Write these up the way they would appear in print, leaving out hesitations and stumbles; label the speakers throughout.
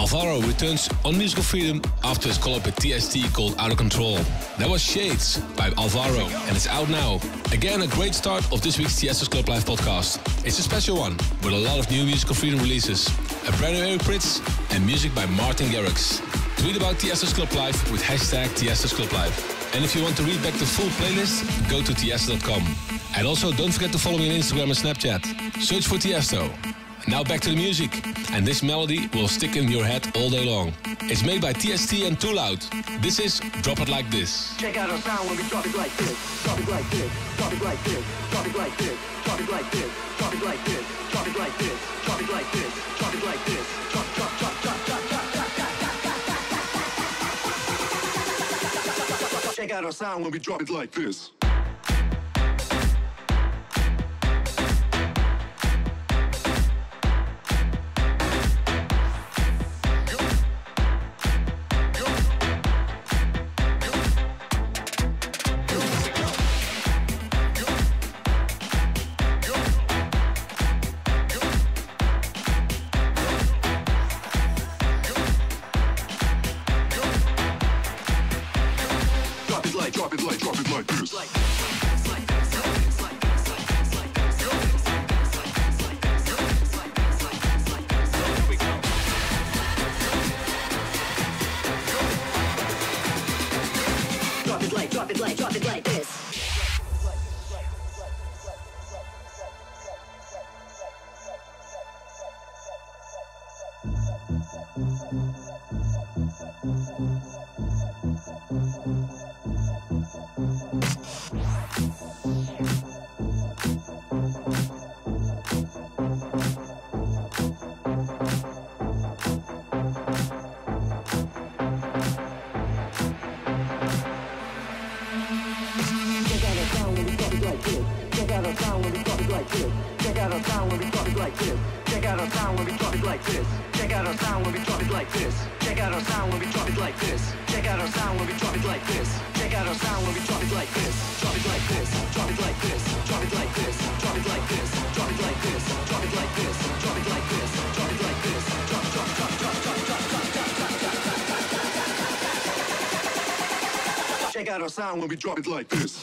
Speaker 1: Alvaro returns on Musical Freedom after his collab with TST called Out of Control. That was Shades by Alvaro, and it's out now. Again, a great start of this week's Tiesto's Club Live podcast. It's a special one with a lot of new Musical Freedom releases, a brand new Eric Prydz, and music by Martin Garrix. Tweet about Tiesto's Club Live with hashtag Tiesto's Club Live. And if you want to read back the full playlist, go to tiesto.com. And also don't forget to follow me on Instagram and Snapchat. Search for Tiesto. Now back to the music, and this melody will stick in your head all day long. It's made by TST and Too Loud. This is Drop It Like This.
Speaker 2: Check out our sound when we drop it like this. Drop it like this. Drop it like this. Drop it like this. Drop it like this. Drop it like this. Drop it like this. Drop it like this. Drop it like this. Drop, drop, drop, drop, drop, drop, drop, drop. Check out our sound when we drop it like this. Check out our sound when we drop it like this.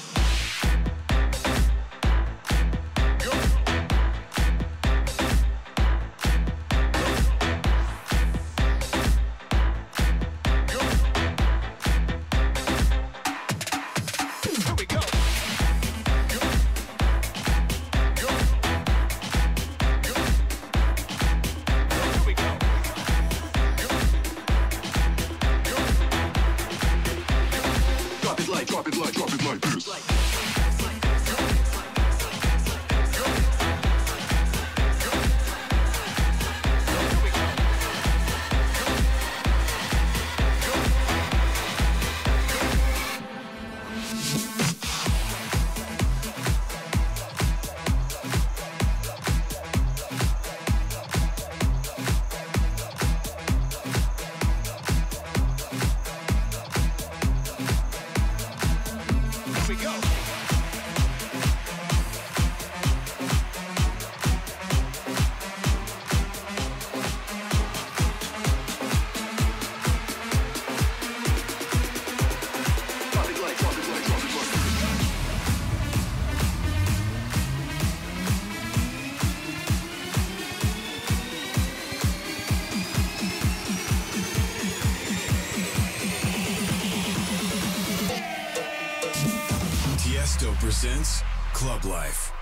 Speaker 3: Presents Club Life.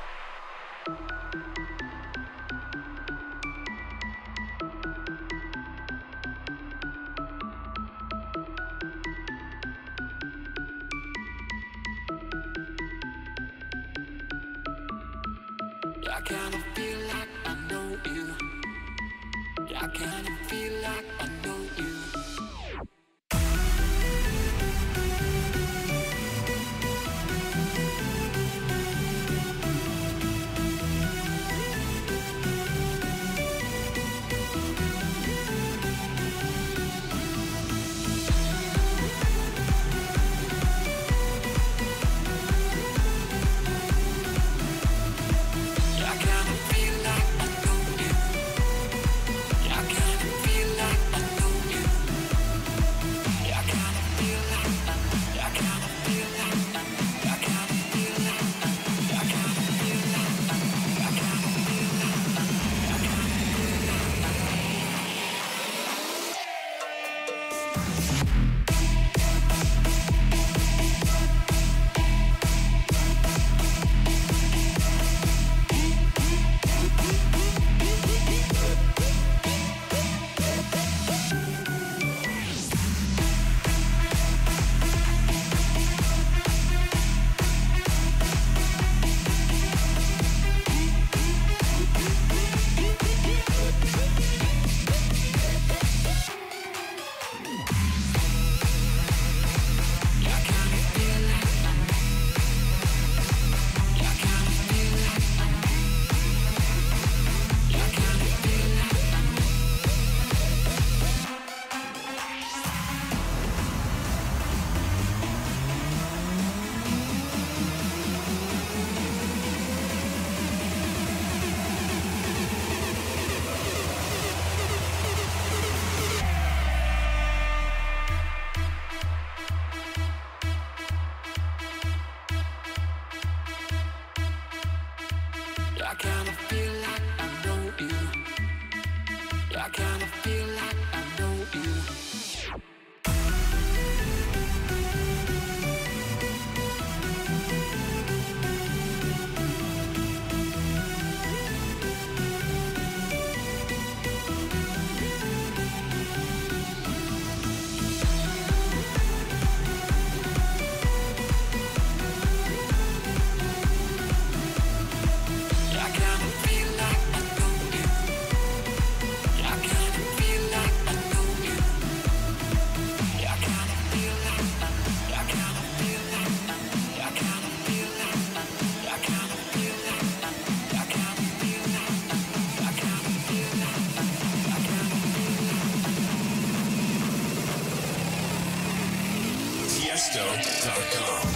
Speaker 4: I kinda feel like I know you. I kinda feel like I know you. I kinda feel like I know you. I kinda feel like I kinda feel like I know you. I kinda feel like I know you.
Speaker 3: Tiesto.com.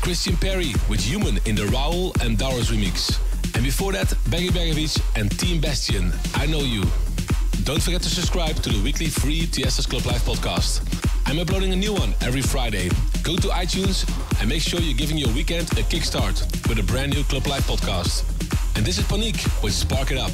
Speaker 1: Christian Perry with Human in the Raoul and Doris remix. And before that, Beggy Begovic and Team Bastion, I Know You. Don't forget to subscribe to the weekly free Tiesto's Club Live podcast. I'm uploading a new one every Friday. Go to iTunes and make sure you're giving your weekend a kickstart with a brand new Club Live podcast. And this is Panique with Spark It Up.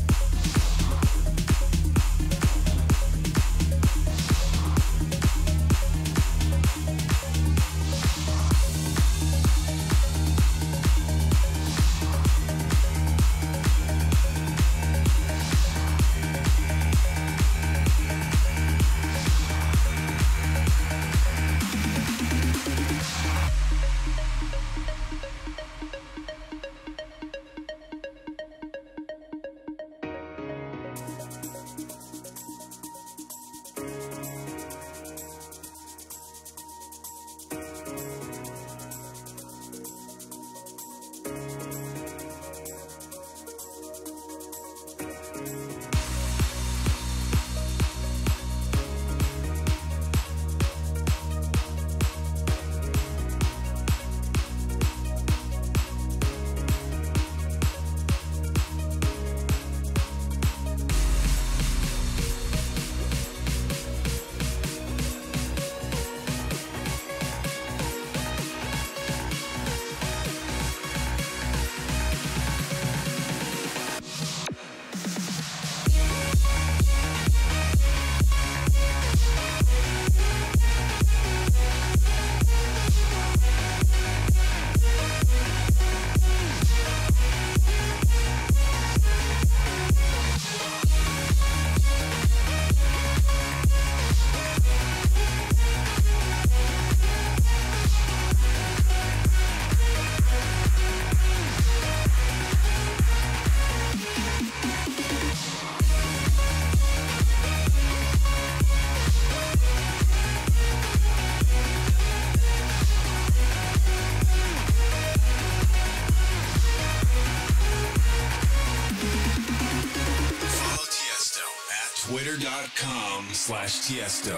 Speaker 3: Twitter.com/Tiesto.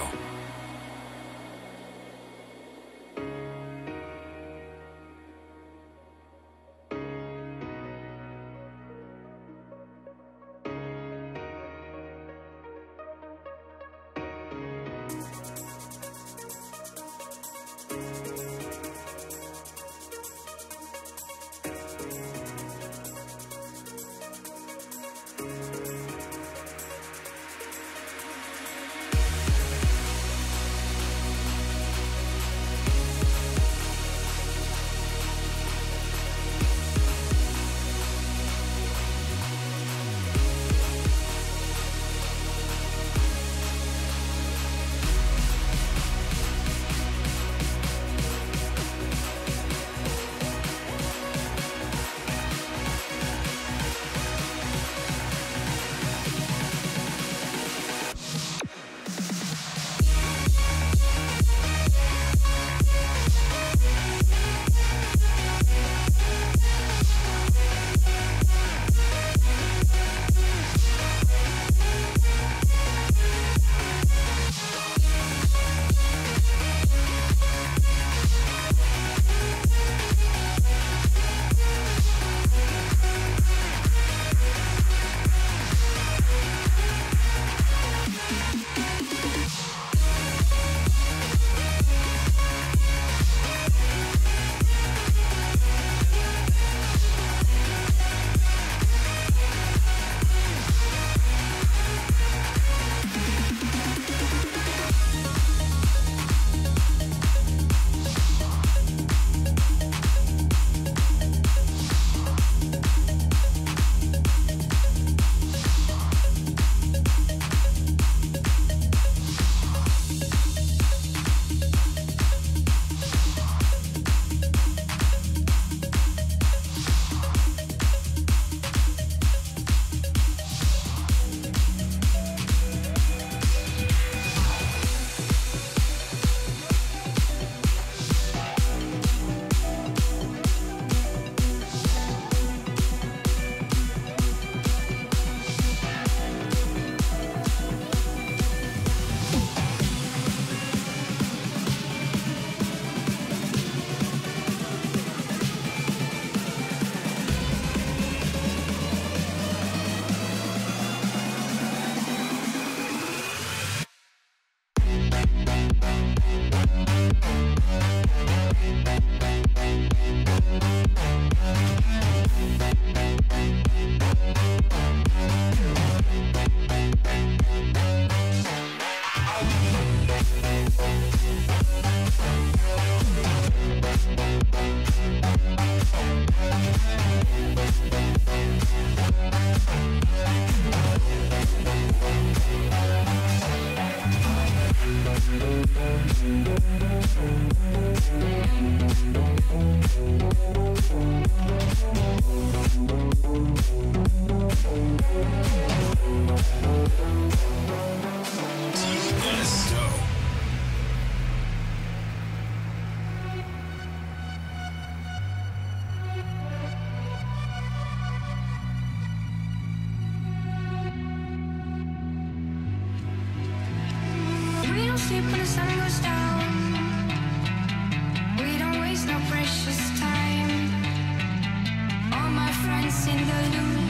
Speaker 5: in the loop,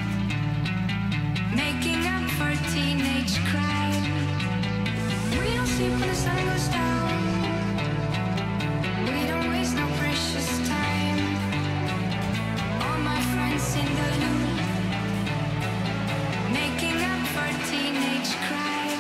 Speaker 5: making up for teenage crime. We don't sleep when the sun goes down. We don't waste no precious time. All my friends in the loop, making up for teenage crime.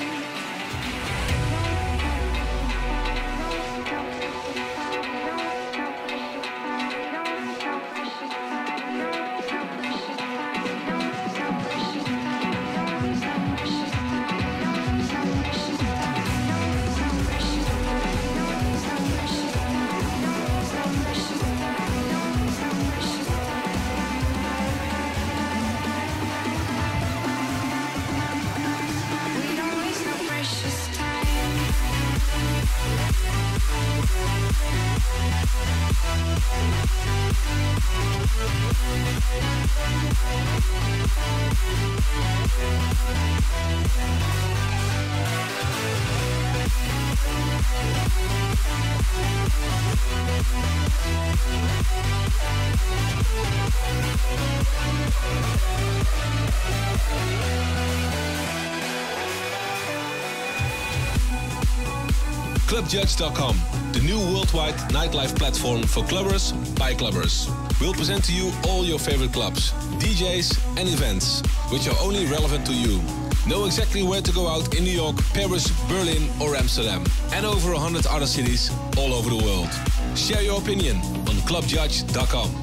Speaker 1: ClubJudge.com, the new worldwide nightlife platform for clubbers by clubbers. We'll present to you all your favorite clubs, DJs and events, which are only relevant to you. Know exactly where to go out in New York, Paris, Berlin or Amsterdam, and over 100 other cities all over the world. Share your opinion on ClubJudge.com.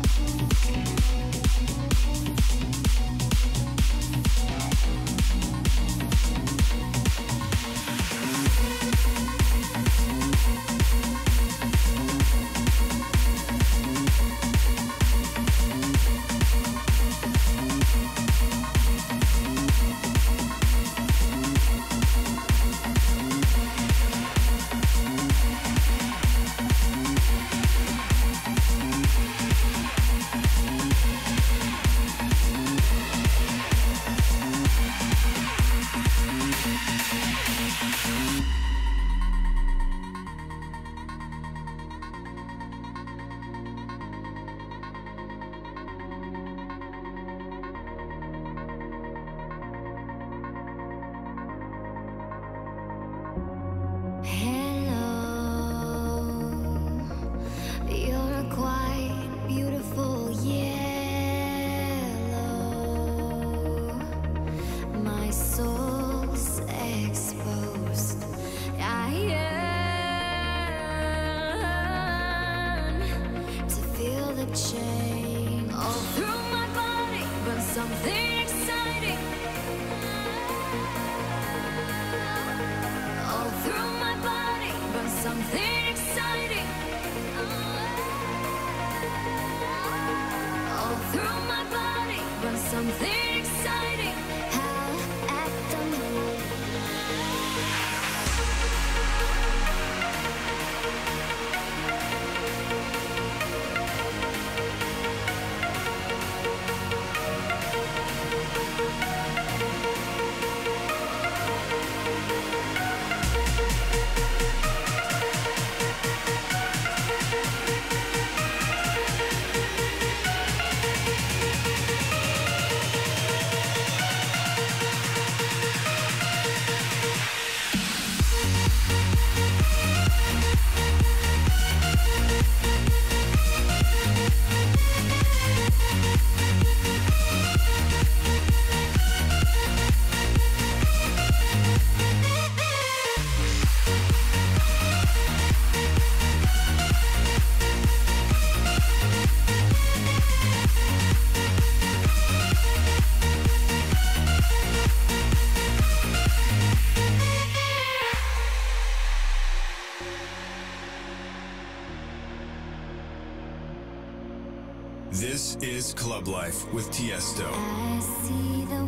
Speaker 3: This is Club Life with Tiesto.
Speaker 5: I see the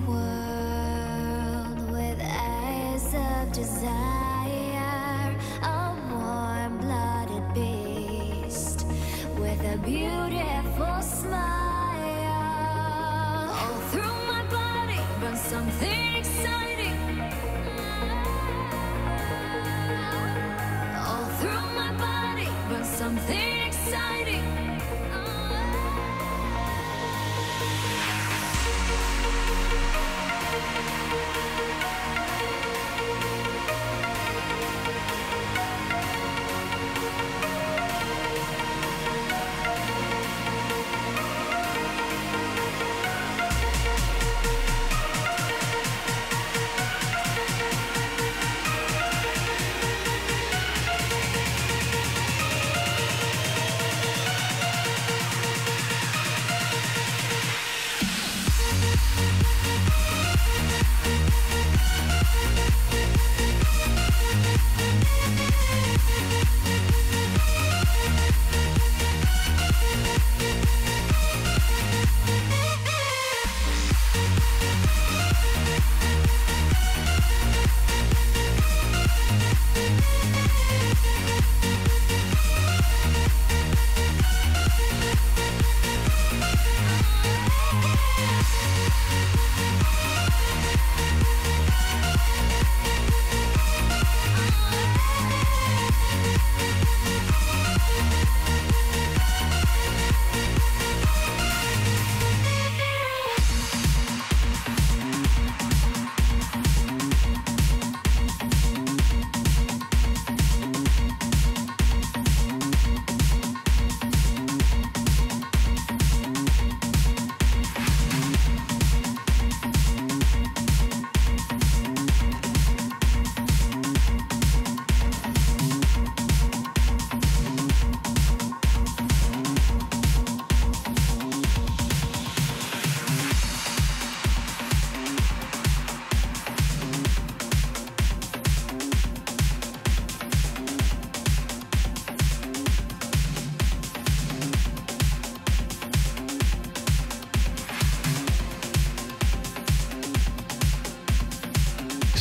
Speaker 5: world with eyes of desire, a warm-blooded beast with a beautiful smile. All through my body runs something exciting. All through my body runs something exciting.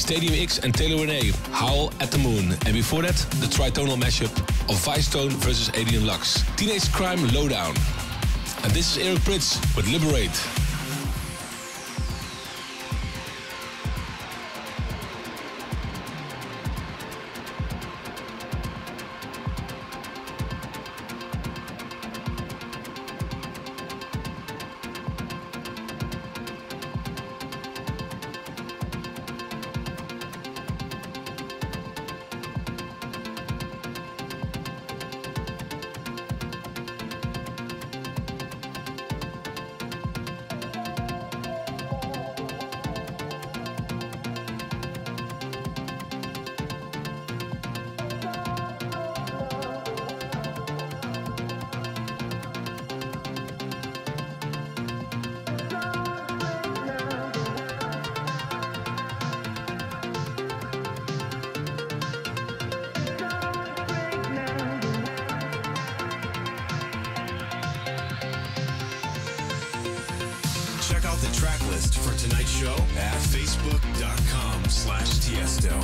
Speaker 1: Stadium X and Taylor Renee, Howl at the Moon. And before that, the tritonal mashup of Vice Tone versus Alien Lux, Teenage Crime Lowdown. And this is Eric Pritz with Liberate.
Speaker 3: Check out the track list for tonight's show at facebook.com/Tiesto.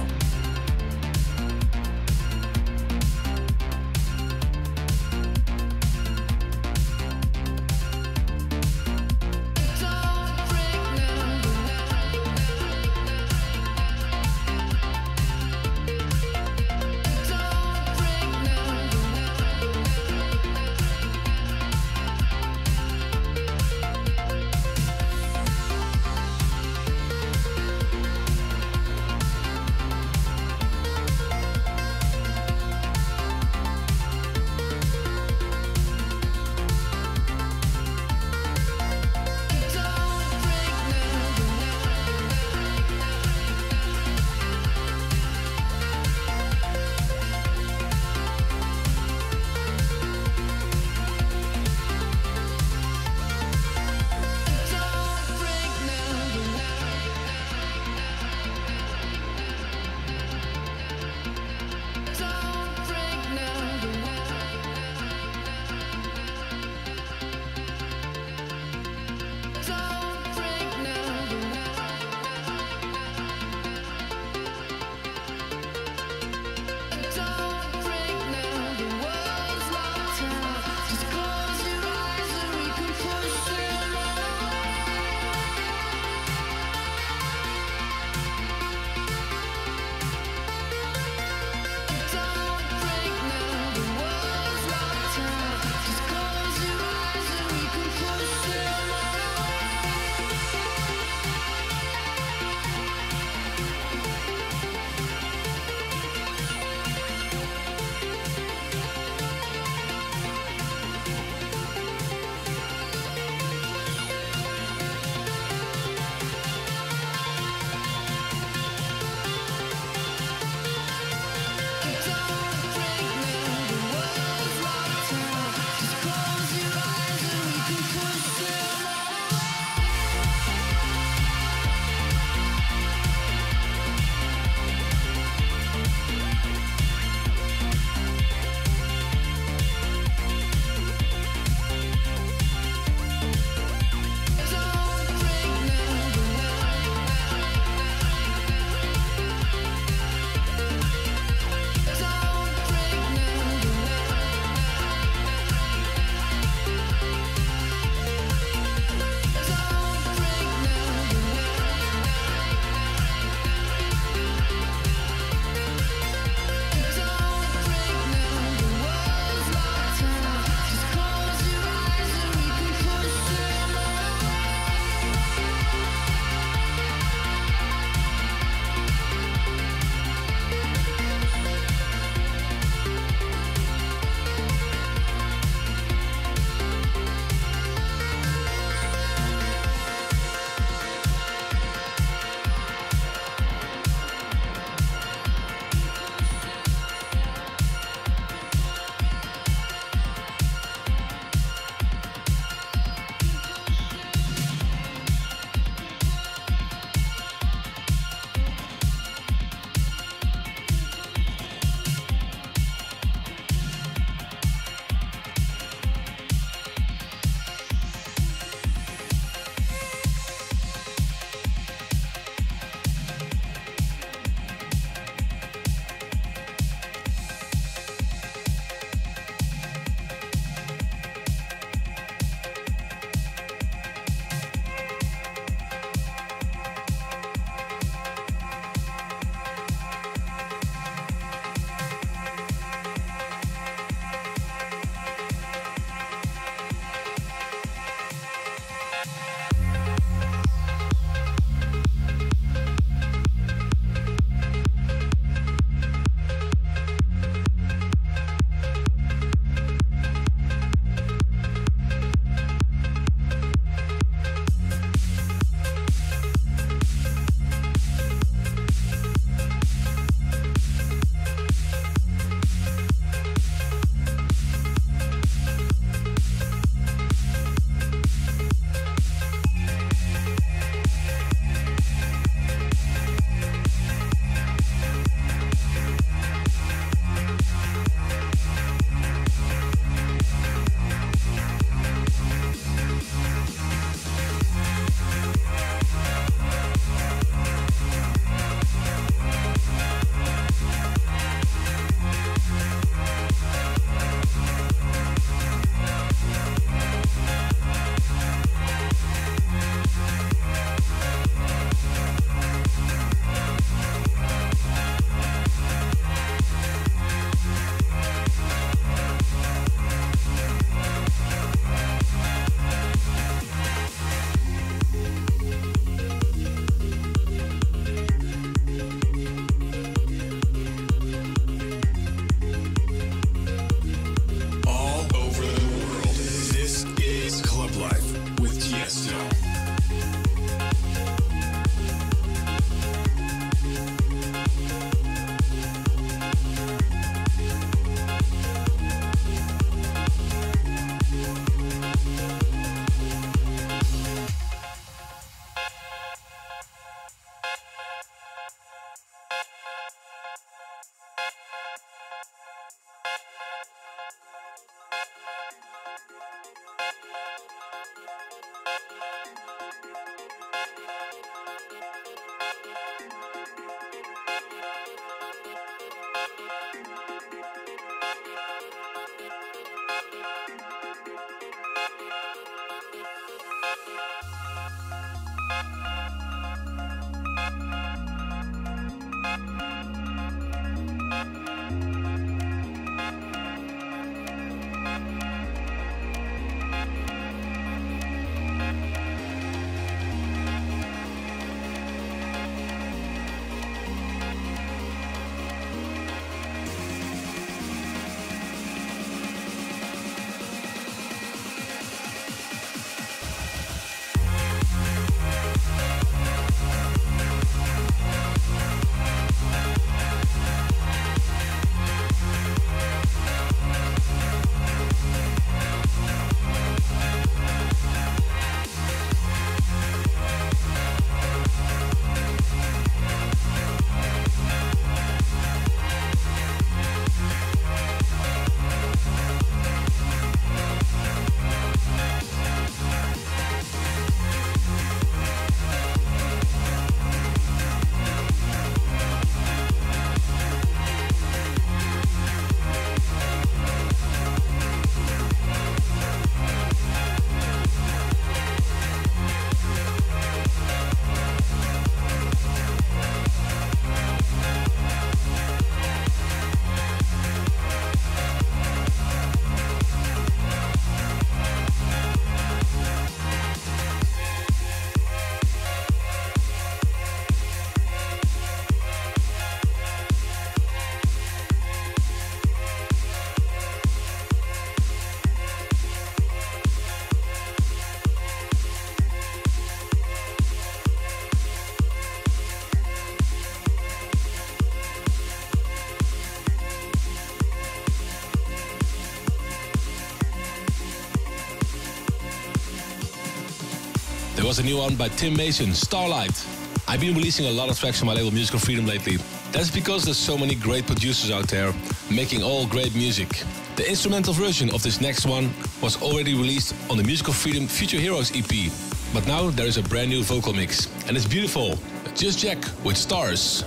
Speaker 1: There was a new one by Tim Mason, Starlight. I've been releasing a lot of tracks on my label Musical Freedom lately. That's because there's so many great producers out there making all great music. The instrumental version of this next one was already released on the Musical Freedom Future Heroes EP. But now there is a brand new vocal mix, and it's beautiful. Just Jack with Stars.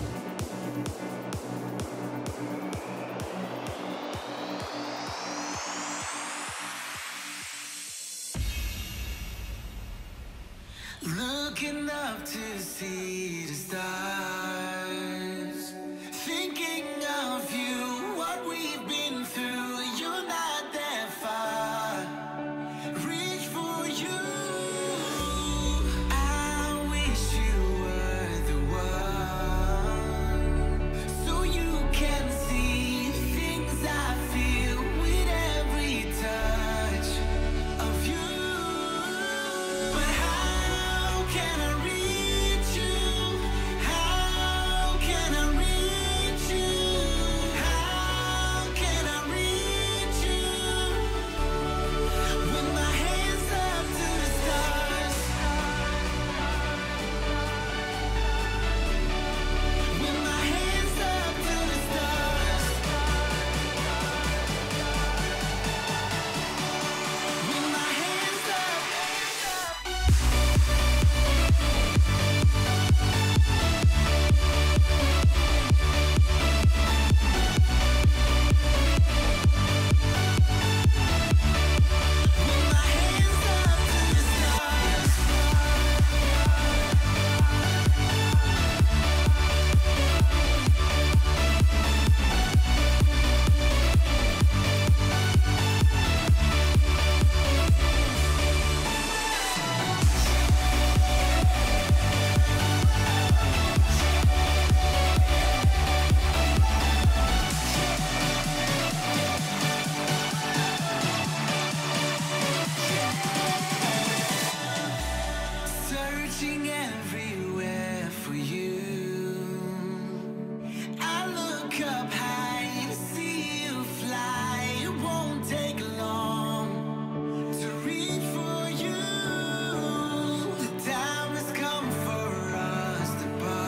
Speaker 6: Looking up to see the stars, thinking of you, what we've been through. You're not that far. Reach for you. I wish you were the one, so you can see the things I feel with every touch of you. But how can I reach you? How can I reach you? How can I reach you? With my hands up to the stars. With my hands up to the stars. With my hands up. Searching everywhere for you. I look up high and see you fly. It won't take long to reach for you. The time has come for us to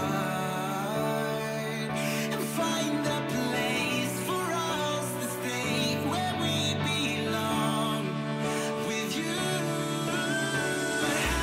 Speaker 6: part and find a place for us to stay where we belong with you. But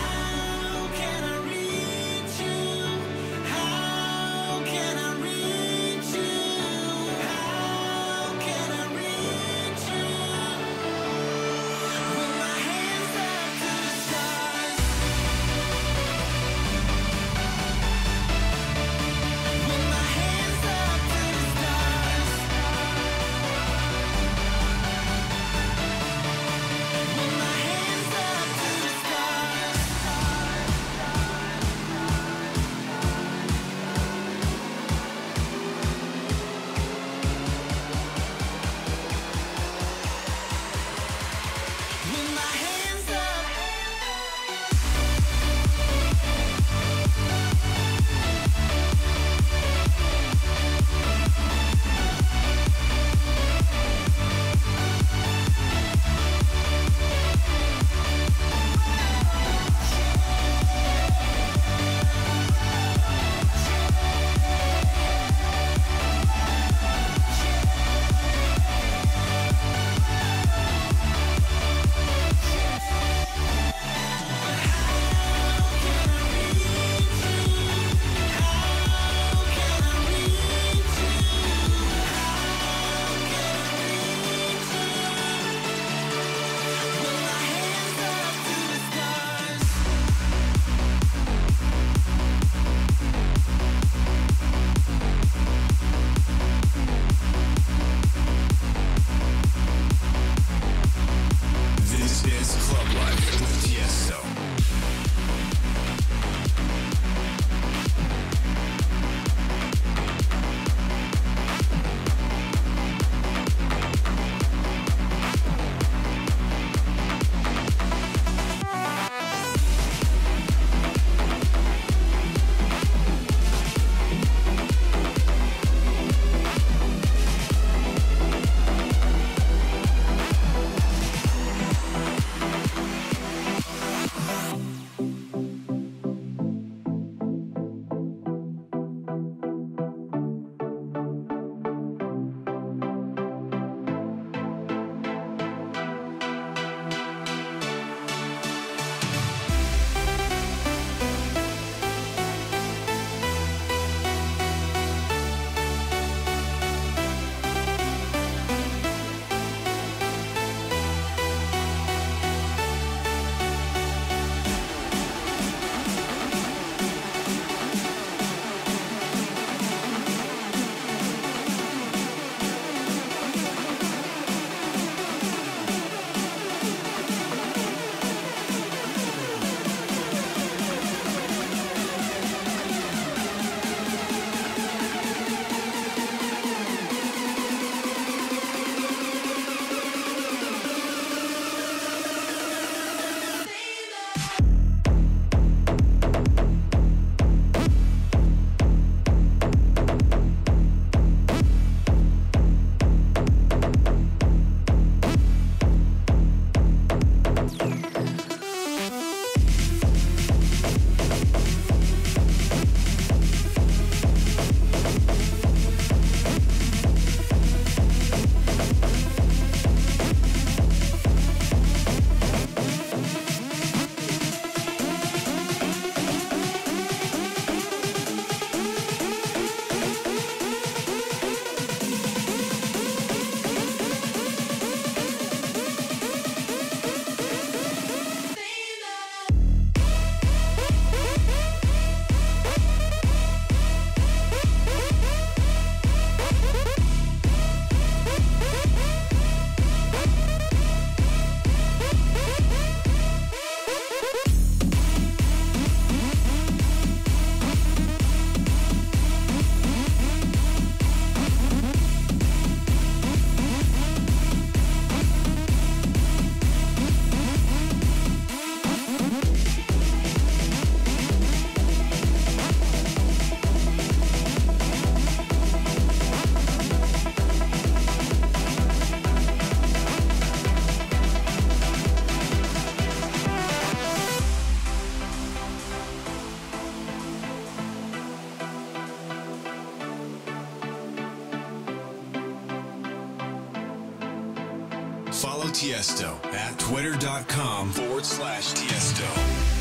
Speaker 3: Tiesto at twitter.com/Tiesto.